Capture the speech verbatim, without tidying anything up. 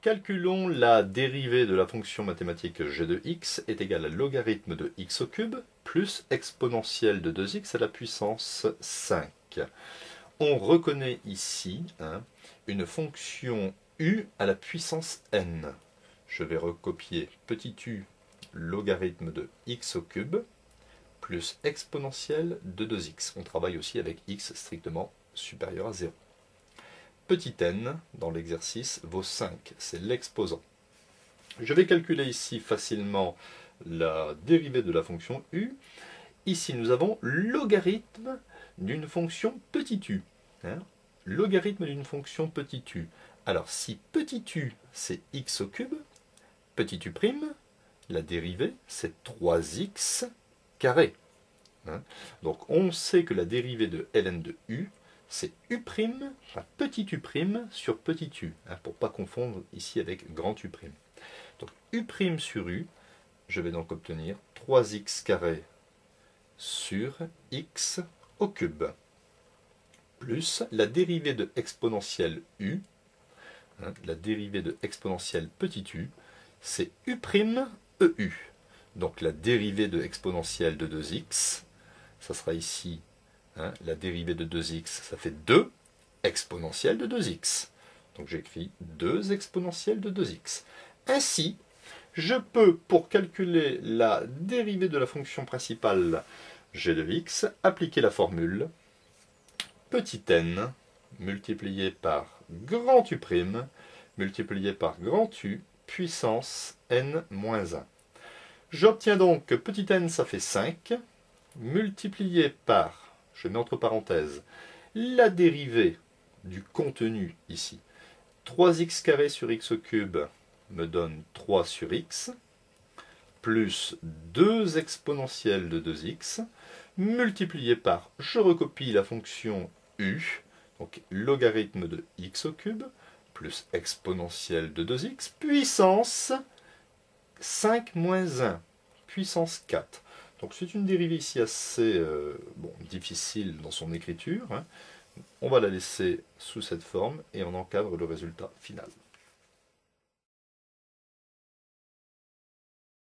Calculons la dérivée de la fonction mathématique g de x est égale à logarithme de x au cube plus exponentielle de deux x à la puissance cinq. On reconnaît ici hein, une fonction u à la puissance n. Je vais recopier petit u logarithme de x au cube plus exponentielle de deux x. On travaille aussi avec x strictement supérieur à zéro. Petit n, dans l'exercice, vaut cinq, c'est l'exposant. Je vais calculer ici facilement la dérivée de la fonction u. Ici, nous avons logarithme d'une fonction petit u. Hein, logarithme d'une fonction petit u. Alors, si petit u, c'est x au cube, petit u', la dérivée, c'est trois x carré. Hein, donc, on sait que la dérivée de ln de u, c'est u', enfin, petit u' sur petit u, hein, pour ne pas confondre ici avec grand U'. Donc u' sur u, je vais donc obtenir trois x carré sur x au cube, plus la dérivée de exponentielle u, hein, la dérivée de exponentielle petit u, c'est u' E U. Donc la dérivée de exponentielle de deux x, ça sera ici, hein, la dérivée de deux x, ça fait deux exponentielle de deux x. Donc j'écris deux exponentielle de deux x. Ainsi, je peux, pour calculer la dérivée de la fonction principale g de x, appliquer la formule petit n multiplié par grand U' multiplié par grand U puissance n moins un. J'obtiens donc que petit n, ça fait cinq, multiplié par, je mets entre parenthèses, la dérivée du contenu ici. trois x carré sur x au cube me donne trois sur x, plus deux exponentielles de deux x, multiplié par, je recopie la fonction u, donc logarithme de x au cube, plus exponentielle de deux x, puissance cinq moins un, puissance quatre. Donc c'est une dérivée ici assez euh, bon, difficile dans son écriture. Hein. On va la laisser sous cette forme et on encadre le résultat final.